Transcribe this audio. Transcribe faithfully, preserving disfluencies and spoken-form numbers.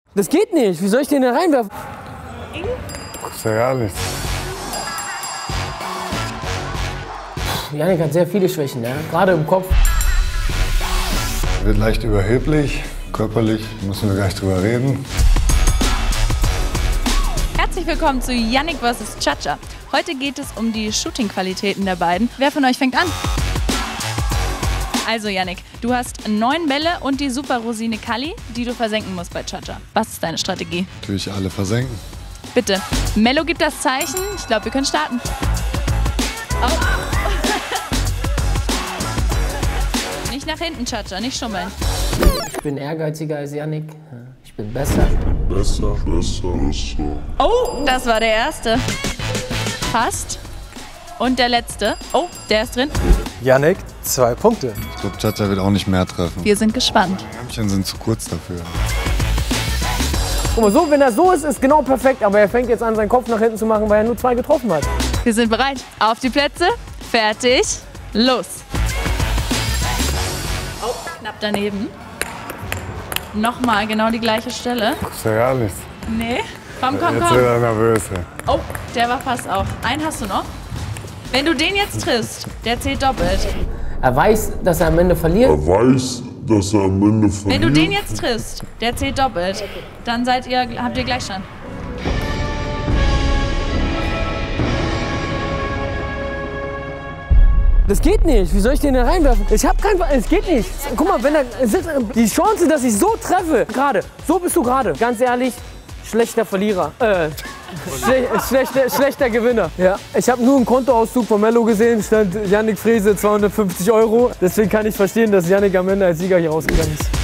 Das geht nicht. Wie soll ich den denn reinwerfen? Das ist ja gar nichts. Jannik hat sehr viele Schwächen, ja? Gerade im Kopf. Er wird leicht überheblich. Körperlich müssen wir gleich drüber reden. Herzlich willkommen zu Jannik versus. Chacha. Heute geht es um die Shooting-Qualitäten der beiden. Wer von euch fängt an? Also Jannik, du hast neun Bälle und die Super Rosine Kali, die du versenken musst bei Chacha. Was ist deine Strategie? Natürlich alle versenken. Bitte. Mello gibt das Zeichen. Ich glaube, wir können starten. Oh. Nicht nach hinten, Chacha, nicht schummeln. Ich bin ehrgeiziger als Jannik. Ich bin besser. Besser, besser, besser. Oh, das war der erste. Fast. Und der letzte. Oh, der ist drin. Jannik, zwei Punkte. Ich glaube, Chacha wird auch nicht mehr treffen. Wir sind gespannt. Die Ärmchen sind zu kurz dafür. Guck mal, so, wenn er so ist, ist genau perfekt. Aber er fängt jetzt an, seinen Kopf nach hinten zu machen, weil er nur zwei getroffen hat. Wir sind bereit. Auf die Plätze. Fertig. Los. Oh, knapp daneben. Nochmal genau die gleiche Stelle. Das ist ja gar nichts. Nee. Komm, komm, Jetzt komm. wird er nervös. Oh, der war fast auch. Einen hast du noch. Wenn du den jetzt triffst, der zählt doppelt. Er weiß, dass er am Ende verliert. Er weiß, dass er am Ende verliert. Wenn du den jetzt triffst, der zählt doppelt. Dann seid ihr, habt ihr Gleichstand. Das geht nicht. Wie soll ich den denn reinwerfen? Ich hab keinen. Es geht nicht. Guck mal, wenn er die Chance, dass ich so treffe, gerade. So bist du gerade. Ganz ehrlich, schlechter Verlierer. Äh, schle schlechter, schlechter Gewinner. Ja. Ich habe nur einen Kontoauszug von Mello gesehen. Stand Jannik Frese zweihundertfünfzig Euro. Deswegen kann ich verstehen, dass Jannik am Ende als Sieger hier rausgegangen ist.